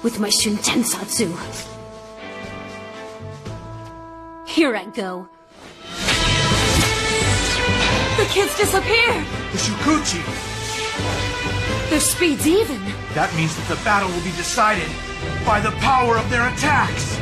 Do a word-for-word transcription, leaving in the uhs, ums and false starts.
with my Shuntensatsu. Here I go. The kids disappear! The Shukuchi! Their speed's even. That means that the battle will be decided by the power of their attacks!